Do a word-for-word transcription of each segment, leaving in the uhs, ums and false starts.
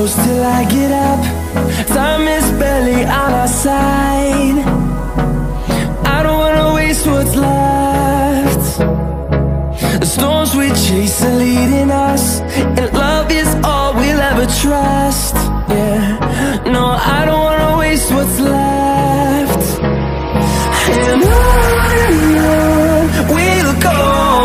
close till I get up. Time is barely on our side. I don't wanna waste what's left. The storms we chase are leading us, and love is all we'll ever trust. Yeah, no, I don't wanna waste what's left. And on and on we'll go,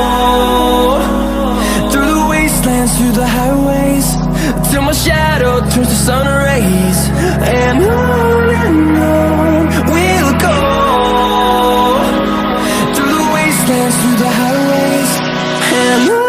through the wastelands, through the highways, till my shadow turns to sun rays. And on and on we'll go, through the wastelands, through the highways, and on.